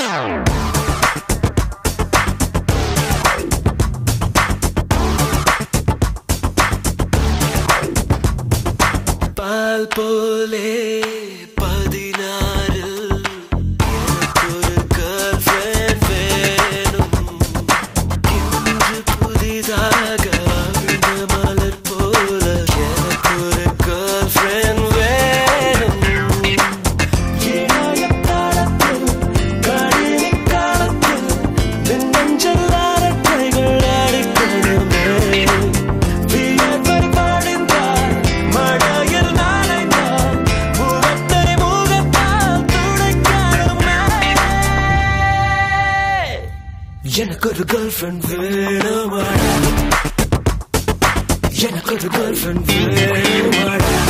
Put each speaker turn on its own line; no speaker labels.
பால் போலே 16 எனக்கொரு girlfriend வேணும். இன்று புதிதாக விழுந்த மலர் போல எனக்கொரு girlfriend வேணும். இளைய காலத்தில் கடின காலத்தில் நெஞ்சல் அரட்டைகள் அடிக்கணுமே. வியர்வை படிந்தால் மழையில் நனைந்தால் முகத்தை முகத்தால் துடைக்கணுமே. எனக்கொரு girlfriend வேணுமாடா, எனக்கொரு girlfriend வேணுமாடா.